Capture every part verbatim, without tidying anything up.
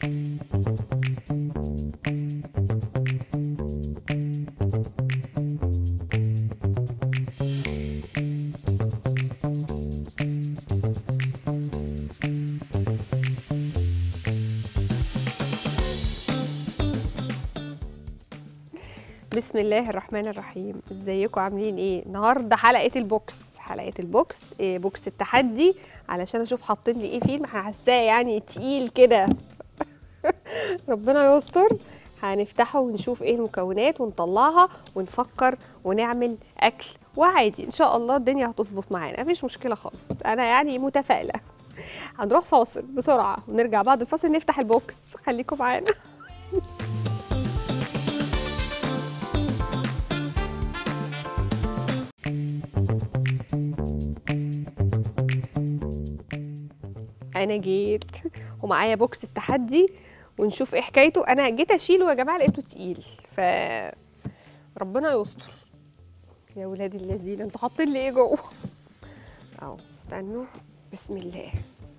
بسم الله الرحمن الرحيم. ازيكم عاملين ايه؟ النهارده حلقه البوكس، حلقه البوكس إيه، بوكس التحدي، علشان اشوف حاطين لي ايه فيه. انا حاساه يعني تقيل كده. ربنا يستر. هنفتحه ونشوف ايه المكونات ونطلعها ونفكر ونعمل اكل، وعادي ان شاء الله الدنيا هتظبط معانا، مفيش مشكله خالص. انا يعني متفائله. هنروح فاصل بسرعه ونرجع بعد الفاصل نفتح البوكس. خليكم معانا. انا جيت ومعايا بوكس التحدي ونشوف ايه حكايته. انا جيت اشيله يا جماعه لقيته تقيل، ف ربنا يستر. يا ولاد الذين انتوا حاطين لي ايه جوه؟ اهو استنوا. بسم الله.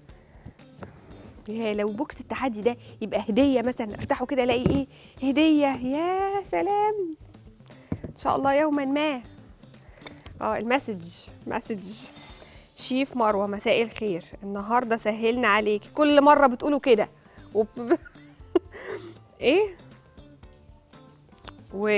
يا لو بوكس التحدي ده يبقى هديه مثلا، افتحه كده الاقي ايه؟ هديه. يا سلام ان شاء الله يوما ما. اه المسج مسج شيف مروه، مساء الخير. النهارده سهلنا عليكي، كل مره بتقولوا كده وب... ايه و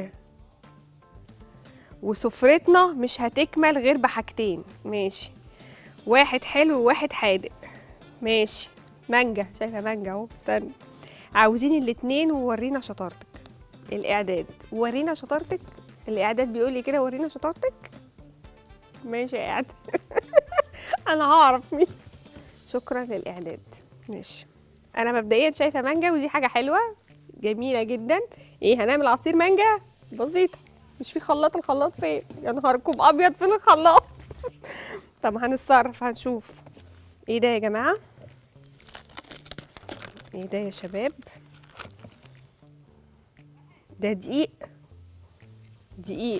وسفرتنا مش هتكمل غير بحاجتين. ماشي، واحد حلو وواحد حادق. ماشي، مانجا، شايفه مانجا اهو. استنى، عاوزين الاتنين وورينا شطارتك. الاعداد ورينا شطارتك. الاعداد بيقول لي كده ورينا شطارتك. ماشي يا اعداد. انا هعرف مين. شكرا للاعداد. ماشي، انا مبدئيا شايفه مانجا ودي حاجه حلوه جميله جدا. ايه، هنعمل عصير مانجا بسيطه، مش في خلاط. الخلاط فين يا نهاركم ابيض؟ فين الخلاط؟ طب هنتصرف، هنشوف ايه ده يا جماعه. ايه ده يا شباب؟ ده دقيق. دقيق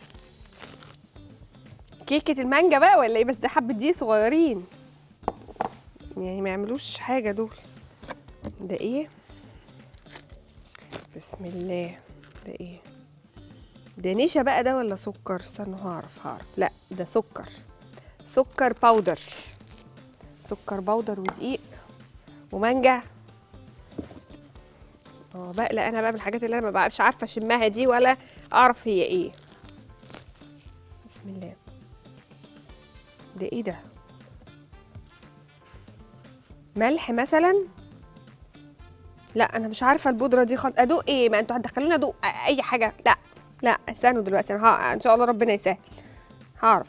كيكه المانجا بقى ولا ايه؟ بس ده حبه دقيق صغيرين يعني ما يعملوش حاجه دول. ده ايه؟ بسم الله. ده ايه ده؟ نشا بقى ده ولا سكر؟ استنوا هعرف هعرف لا ده سكر. سكر باودر. سكر باودر ودقيق ومانجا. اه بقلق انا بقى بالحاجات اللي انا ما بعرفش عارفه اشمها دي ولا اعرف هي ايه. بسم الله. ده ايه ده؟ ملح مثلا؟ لا انا مش عارفه البودره دي خالص. ادوق ايه؟ ما انتوا هتدخلوني ادوق اي حاجه. لا لا استنوا دلوقتي، انا ها... ان شاء الله ربنا يسهل هعرف.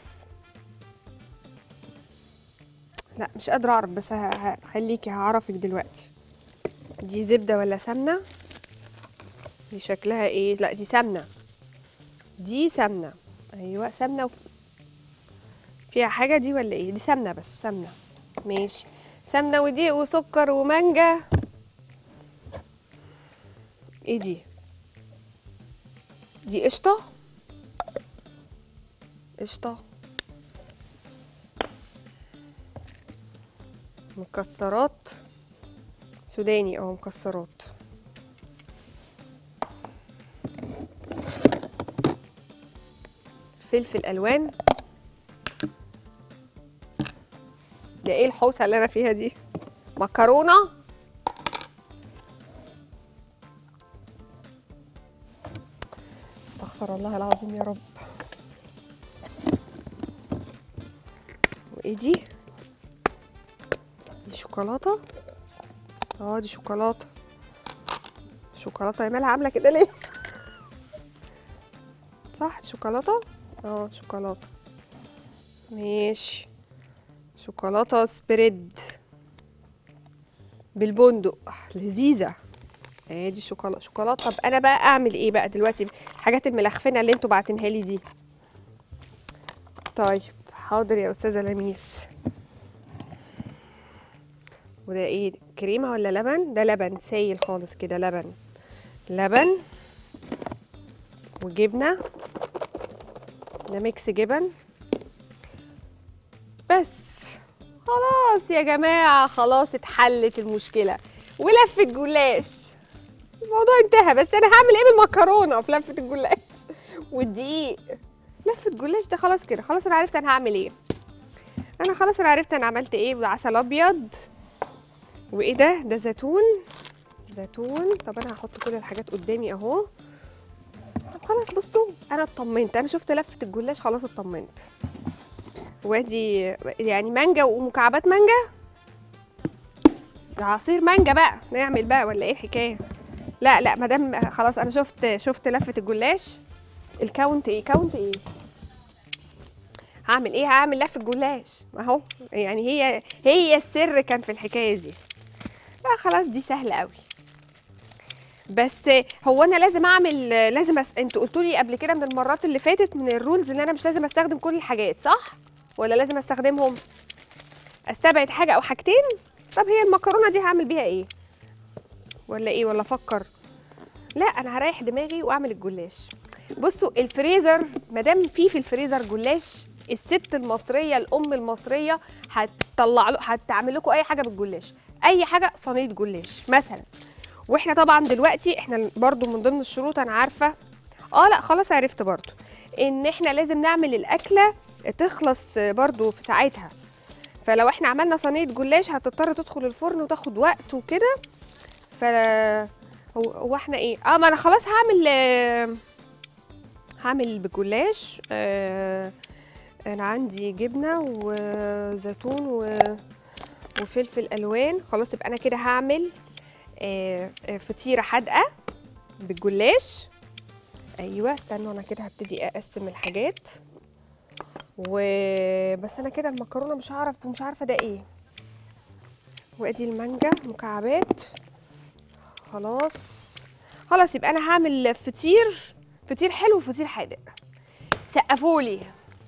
لا مش قادره اعرف، بس هخليكي هعرفك دلوقتي. دي زبده ولا سمنه؟ دي شكلها ايه؟ لا دي سمنه. دي سمنه. ايوه سمنه وف... فيها حاجه دي ولا ايه؟ دي سمنه بس سمنه. ماشي، سمنه ودقيق وسكر ومانجا. ايه دي؟ دي قشطه. قشطه. مكسرات سوداني او مكسرات. فلفل الوان. ده ايه الحوسه اللي انا فيها دي؟ مكرونه. استغفر الله العظيم يا رب. وايه دي؟ دي شوكولاته. اه دي شوكولاته. شوكولاته يا مالها عامله كده ليه؟ صح شوكولاته. اه شوكولاته. ماشي، شوكولاته سبريد بالبندق، لذيذه. ادي شوكولاته شوكولاته. طب انا بقى اعمل ايه بقى دلوقتي؟ الحاجات الملخفنه اللي انتوا باعتينها لي دي. طيب حاضر يا استاذه لميس. وده ايه؟ كريمه ولا لبن؟ ده لبن سايل خالص كده. لبن لبن وجبنه. ده ميكس جبن بس. خلاص يا جماعه، خلاص اتحلت المشكله. ولفه جلاش. الموضوع انتهى. بس انا هعمل ايه بالمكرونه في لفه الجلاش والدقيق؟ لفه جلاش ده خلاص كده، خلاص انا عرفت انا هعمل ايه. انا خلاص انا عرفت انا عملت ايه. وعسل ابيض، وايه ده؟ ده زيتون. زيتون. طب انا هحط كل الحاجات قدامي اهو. طب خلاص بصوا، انا اطمنت، انا شفت لفه الجلاش خلاص اطمنت. وادي يعني مانجا ومكعبات مانجا. ده عصير مانجا بقى نعمل بقى ولا ايه الحكايه؟ لا لا مادام خلاص انا شفت شفت لفه الجلاش. الكاونت ايه؟ كاونت ايه؟ هعمل ايه؟ هعمل لفه جلاش اهو. يعني هي هي السر كان في الحكايه دي. لا خلاص دي سهله قوي. بس هو انا لازم اعمل لازم أس... انتوا قلتوا لي قبل كده من المرات اللي فاتت من الرولز ان انا مش لازم استخدم كل الحاجات، صح ولا لازم استخدمهم؟ استبعد حاجه او حاجتين. طب هي المكرونه دي هعمل بيها ايه ولا ايه؟ ولا افكر؟ لا انا هريح دماغي واعمل الجلاش. بصوا الفريزر مادام في في الفريزر جلاش، الست المصريه الام المصريه هتطلع له هتعمل لكم اي حاجه بالجلاش. اي حاجه، صينيه جلاش مثلا. واحنا طبعا دلوقتي احنا برضو من ضمن الشروط انا عارفه. اه لا خلاص عرفت برضو ان احنا لازم نعمل الاكله تخلص برضو في ساعتها. فلو احنا عملنا صينيه جلاش هتضطر تدخل الفرن وتاخد وقت وكده. ف هو هو احنا ايه؟ اه ما انا خلاص هعمل آه هعمل بجلاش. آه انا عندي جبنه وزيتون و... وفلفل الوان. خلاص يبقى انا كده هعمل آه فطيره حادقه بالجلاش. ايوه استنوا انا كده هبتدي اقسم الحاجات. وبس انا كده المكرونه مش هعرف ومش عارفه ده ايه. وادي المانجا مكعبات. خلاص خلاص يبقى انا هعمل فطير فطير حلو وفطير حادق. سقفولي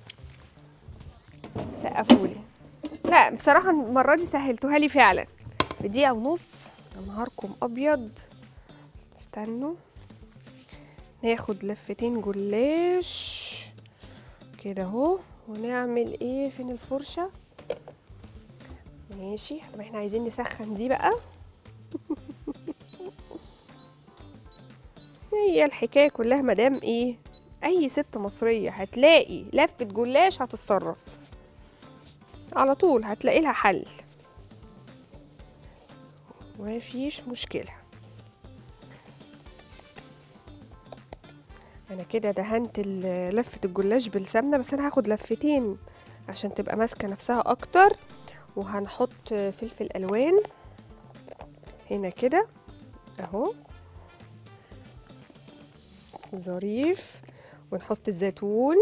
سقفولي. لا بصراحه المره دي سهلتوها لي فعلا. في دقيقه ونص. يا نهاركم ابيض. استنوا ناخد لفتين جلاش كده اهو. ونعمل ايه؟ فين الفرشه؟ ماشي. طب احنا عايزين نسخن دي بقى. هي الحكايه كلها مدام ايه؟ اي ست مصريه هتلاقي لفه جلاش هتتصرف على طول، هتلاقي لها حل مفيش مشكله. انا كده دهنت لفه الجلاش بالسمنه، بس انا هاخد لفتين عشان تبقى ماسكه نفسها اكتر. وهنحط فلفل الوان هنا كده اهو ظريف. ونحط الزيتون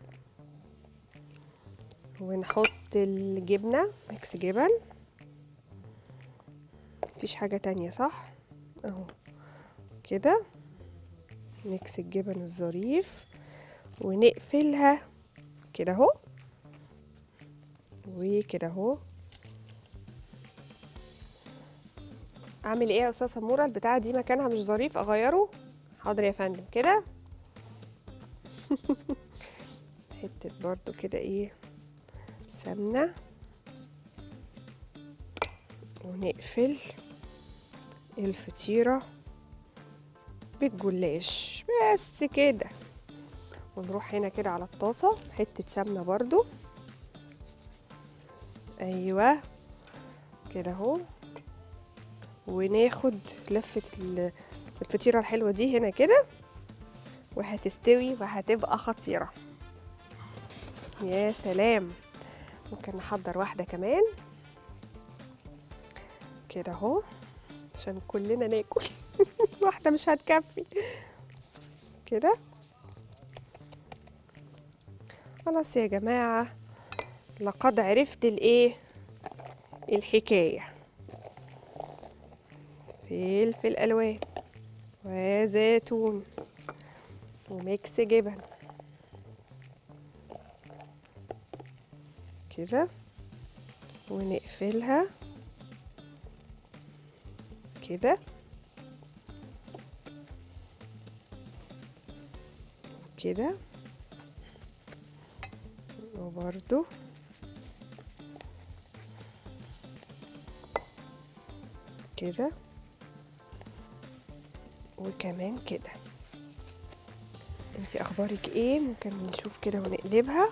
ونحط الجبنه ميكس جبن. مفيش حاجه تانية صح اهو كده. ميكس الجبن الظريف ونقفلها كده اهو وكده اهو. اعمل ايه يا استاذه سموره؟ البتاعه دي مكانها مش ظريف، اغيره؟ حاضر يا فندم. كده حته برضو كده ايه سمنه ونقفل الفطيره بالجلاش بس كده. ونروح هنا كده على الطاسه حته سمنه برضو. ايوه كده اهو. وناخد لفه الفطيره الحلوه دي هنا كده وهتستوي وهتبقى خطيره. يا سلام. ممكن نحضر واحده كمان كده اهو عشان كلنا ناكل. واحده مش هتكفي كده. خلاص يا جماعه لقد عرفت الايه الحكايه. فلفل الوان وزيتون وميكس جبن كده. ونقفلها كده كده وبرده كده وكمان كده. انتي اخبارك ايه؟ ممكن نشوف كده ونقلبها.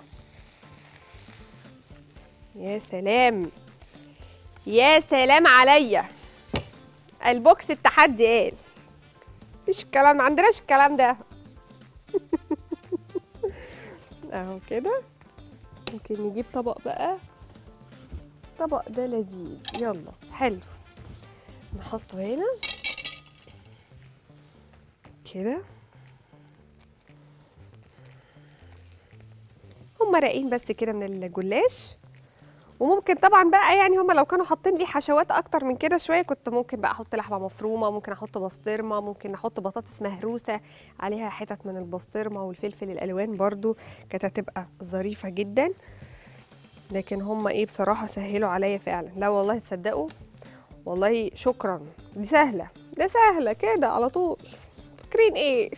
يا سلام يا سلام عليا، البوكس التحدي قال مفيش الكلام، ما عندناش الكلام ده. اهو كده. ممكن نجيب طبق بقى، الطبق ده لذيذ. يلا حلو، نحطه هنا كده. هم راقين بس كده من الجلاش. وممكن طبعا بقى يعني هم لو كانوا حاطين لي حشوات اكتر من كده شويه كنت ممكن بقى احط لحمه مفرومه، ممكن احط بسطرمه، ممكن احط بطاطس مهروسه عليها حتت من البسطرمه والفلفل الالوان برضو، كانت هتبقى ظريفه جدا. لكن هم ايه بصراحه سهلوا عليا فعلا. لا والله تصدقوا، والله شكرا. دي سهله، ده سهله كده على طول. فاكرين ايه؟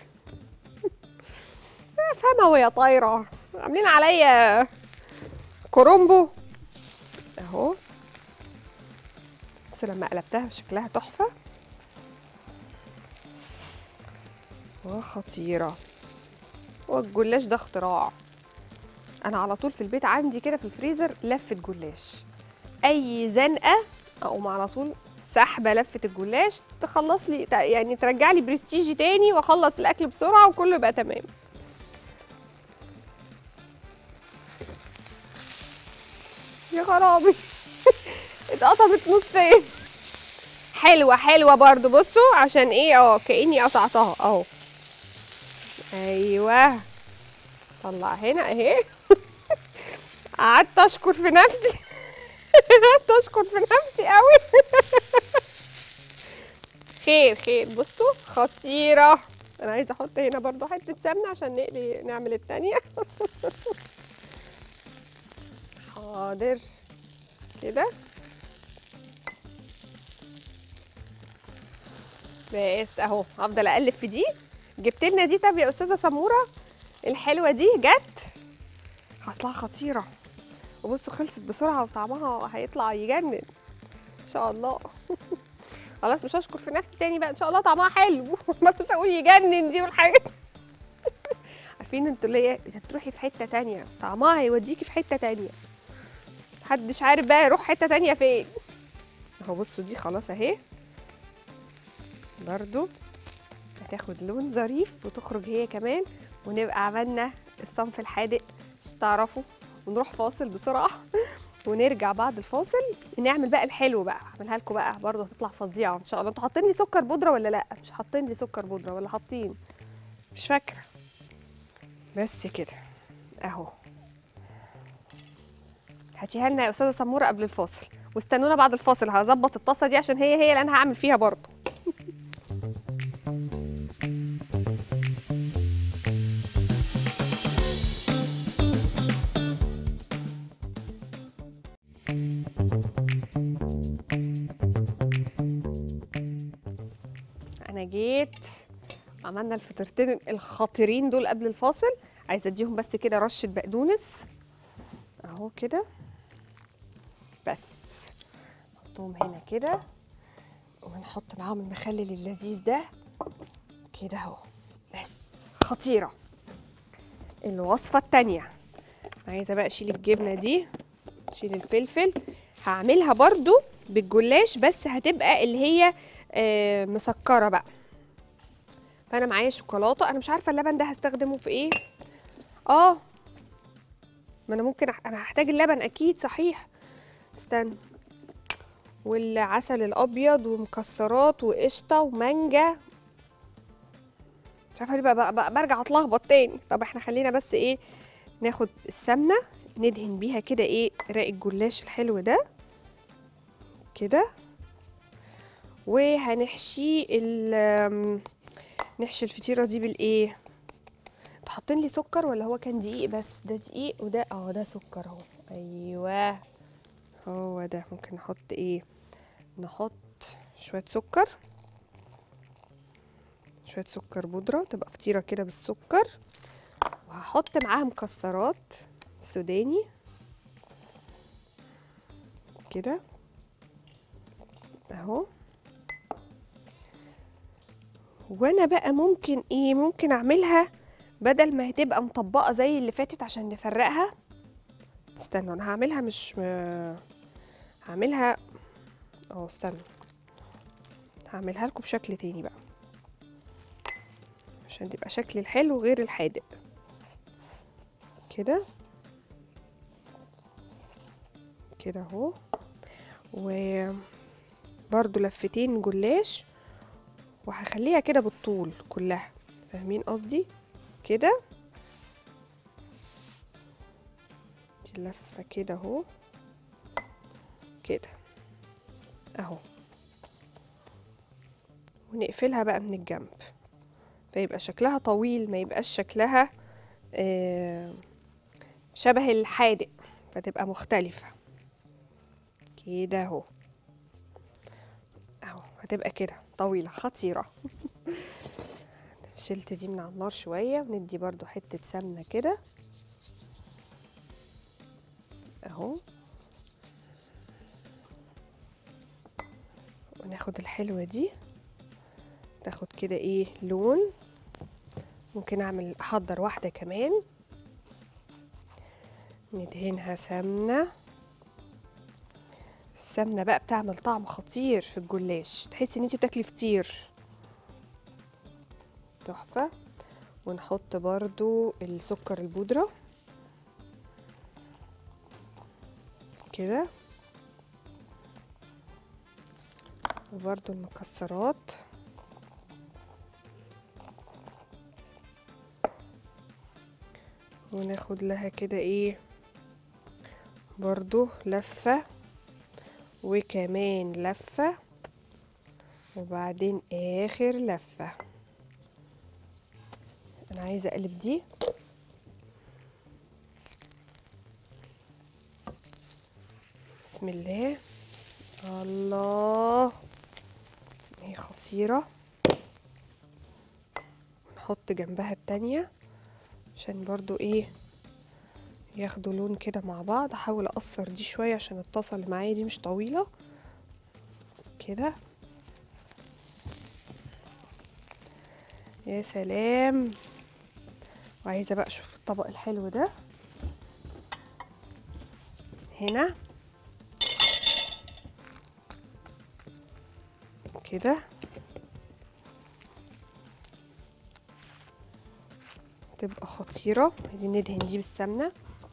افهمها وهي طايره، عاملين عليا كرومبو اهو. بس لما قلبتها شكلها تحفه وخطيره. والجلاش ده اختراع. انا على طول في البيت عندي كده في الفريزر لفه جلاش، اي زنقه اقوم على طول سحبه لفه الجلاش تخلص لي، يعني ترجع لي برستيجي تاني واخلص الاكل بسرعه وكله يبقى تمام. يا خرابي اتقطمت نصين. حلوه حلوه برضو. بصوا عشان ايه، اه كاني قطعتها اهو. ايوه طلع هنا اهي. قعدت اشكر في نفسي. قعدت اشكر في نفسي قوي. خير خير. بصوا خطيره. انا عايزه احط هنا برضو حته سمنه عشان نقلي نعمل التانيه. حاضر كده بس اهو. هفضل اقلب في دي. جبت لنا دي طب يا استاذه سموره الحلوه دي جت اصلها خطيره. وبصوا خلصت بسرعه وطعمها هيطلع يجنن ان شاء الله. خلاص مش هشكر في نفسي تاني بقى، ان شاء الله طعمها حلو. ما تقول يجنن دي والحاجات. عارفين انتوا اللي هي هتروحي في حته تانيه طعمها هيوديكي في حته تانيه، محدش عارف بقى يروح حته تانيه فين. اهو بصوا دي خلاص اهي برضو هتاخد لون ظريف وتخرج هي كمان، ونبقى عملنا الصنف الحادق مش تعرفوا. ونروح فاصل بسرعه ونرجع بعد الفاصل نعمل بقى الحلو بقى. اعملها لكم بقى برضه هتطلع فظيعه ان شاء الله. انتوا حاطين لي سكر بودره ولا لا؟ مش حاطين لي سكر بودره ولا حاطين؟ مش فاكره. بس كده اهو. هاتيها لنا يا استاذه سموره قبل الفاصل، واستنونا بعد الفاصل هظبط الطاسه دي عشان هي هي اللي انا هعمل فيها برضه. انا جيت عملنا الفطيرتين الخطيرين دول قبل الفاصل. عايزه اديهم بس كده رشه بقدونس اهو كده بس. نحطهم هنا كده ونحط معاهم المخلل اللذيذ ده كده اهو بس. خطيره. الوصفه التانيه عايزه بقى اشيل الجبنه دي، اشيل الفلفل. هعملها برضو بالجلاش بس هتبقى اللي هي آه مسكره بقى. فانا معايا شوكولاته. انا مش عارفه اللبن ده هستخدمه في ايه. اه ما انا ممكن أح... انا هحتاج اللبن اكيد صحيح. استنى. والعسل الابيض ومكسرات وقشطه ومانجا. مش عارفه ليه بقى, بقى, بقى برجع اتلخبط تاني. طب احنا خلينا بس ايه ناخد السمنه ندهن بيها كده ايه رق الجلاش الحلو ده كده. وهنحشي ال نحشي الفطيره دي بالايه. انتوا حاطين لي سكر ولا هو كان دقيق بس؟ ده دقيق وده اه ده سكر اهو. ايوه هو ده. ممكن نحط ايه، نحط شويه سكر، شويه سكر بودره تبقى فطيره كده بالسكر. وهحط معاها مكسرات سوداني كده اهو. وانا بقى ممكن ايه، ممكن اعملها بدل ما هتبقى مطبقه زي اللي فاتت عشان نفرقها. استنوا انا هعملها مش هعملها اه استنوا هعملها لكم بشكل تاني بقى عشان تبقى شكل الحلو غير الحادق كده كده اهو. وبرده لفتين جلاش وهخليها كده بالطول كلها، فاهمين قصدي كده. دي لفه كده اهو كده اهو، ونقفلها بقى من الجنب فيبقى شكلها طويل، ما يبقاش شكلها آه شبه الحادق، فتبقى مختلفة كده اهو اهو، هتبقى كده طويلة خطيرة. شلت دي من على النار شوية وندي برضو حتة سمنة كده اهو، وناخد الحلوة دي تاخد كده ايه لون. ممكن اعمل احضر واحدة كمان ندهنها سمنة. السمنة بقى بتعمل طعم خطير في الجلاش، تحسي ان انتي بتاكلي فطير تحفة. ونحط برضو السكر البودرة كده، وبرضو المكسرات وناخد لها كده ايه برضو لفة وكمان لفة وبعدين اخر لفة. انا عايزة اقلب دي بسم الله. الله هي خطيرة. نحط جنبها التانية عشان برضو ايه ياخدوا لون كده مع بعض. احاول اقصر دي شوية عشان الطاسة اللي معايا دي مش طويلة كده. يا سلام. وعايزة بقى اشوف الطبق الحلو ده هنا كده، تبقى خطيرة. عايزين ندهن دي بالسمنة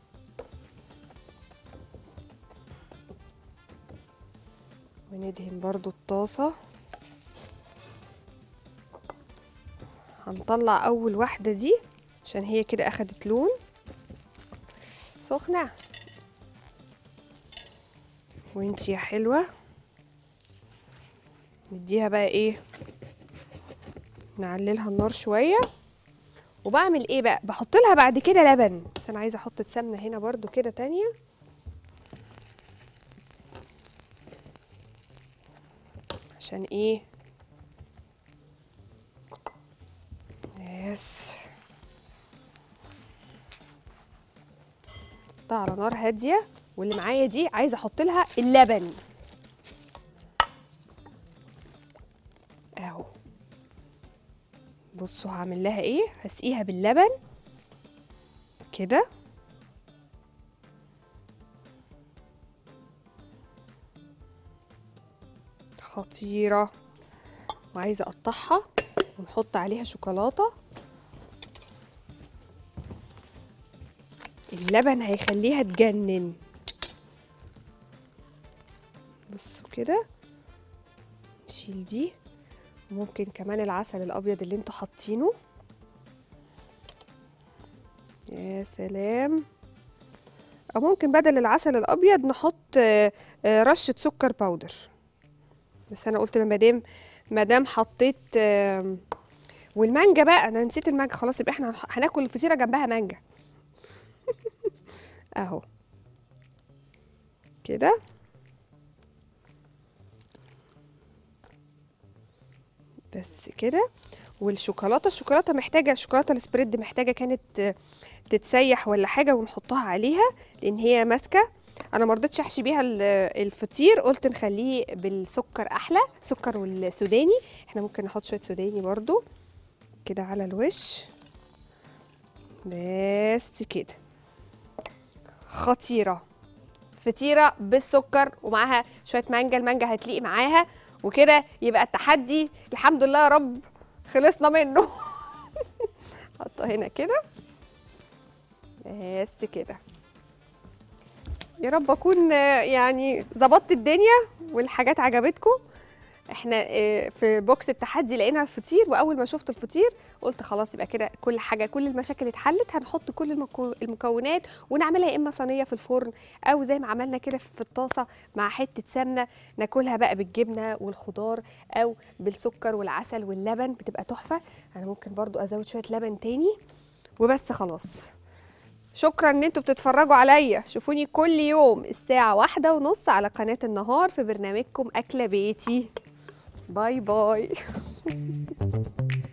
وندهن برضو الطاسة. هنطلع اول واحدة دي عشان هي كده اخدت لون سخنة. وانتي يا حلوة نديها بقى ايه، نعللها النار شوية. وبعمل ايه بقى، بحط لها بعد كده لبن، بس انا عايزة احط سمنة هنا برضو كده تانية عشان ايه يس. حطها على نار هادية. واللي معايا دي عايزة احط لها اللبن اهو. بصوا هعمل لها ايه، هسقيها باللبن كده خطيرة. وعايزة اقطعها ونحط عليها شوكولاتة. اللبن هيخليها تجنن. بصوا كده نشيل دي، وممكن كمان العسل الابيض اللي انتوا حاطينه. يا سلام. او ممكن بدل العسل الابيض نحط رشة سكر باودر، بس انا قلت مادام مادام حطيت. والمانجا بقى انا نسيت المانجا، خلاص يبقى احنا هناكل الفطيرة جنبها مانجا. اهو كده بس كده. والشوكولاته الشوكولاته محتاجه، الشوكولاته السبريد محتاجه كانت تتسيح ولا حاجه ونحطها عليها لان هي ماسكه. انا ما رضيتش احشي بيها ال- الفطير، قلت نخليه بالسكر احلى، سكر والسوداني. احنا ممكن نحط شويه سوداني برضو كده على الوش، بس كده خطيره. فطيره بالسكر ومعاها شويه مانجا، المانجا هتليق معاها، وكده يبقى التحدي الحمد لله يا رب خلصنا منه. حطها هنا كده، بس كده. يا رب اكون آه، يعني ظبطت الدنيا والحاجات عجبتكم. احنا آه، في بوكس التحدي لقينا الفطير، واول ما شفت الفطير قلت خلاص يبقى كده كل حاجه، كل المشاكل اتحلت. هنحط كل المكو- المكونات ونعملها يا اما صينيه في الفرن، او زي ما عملنا كده في الطاسه مع حته سمنه، ناكلها بقى بالجبنه والخضار او بالسكر والعسل واللبن، بتبقى تحفه. انا ممكن برضو ازود شويه لبن تاني وبس خلاص. شكرا ان انتوا بتتفرجوا عليا، شوفوني كل يوم الساعة واحدة ونص على قناة النهار في برنامجكم أكلة بيتي. باي باي.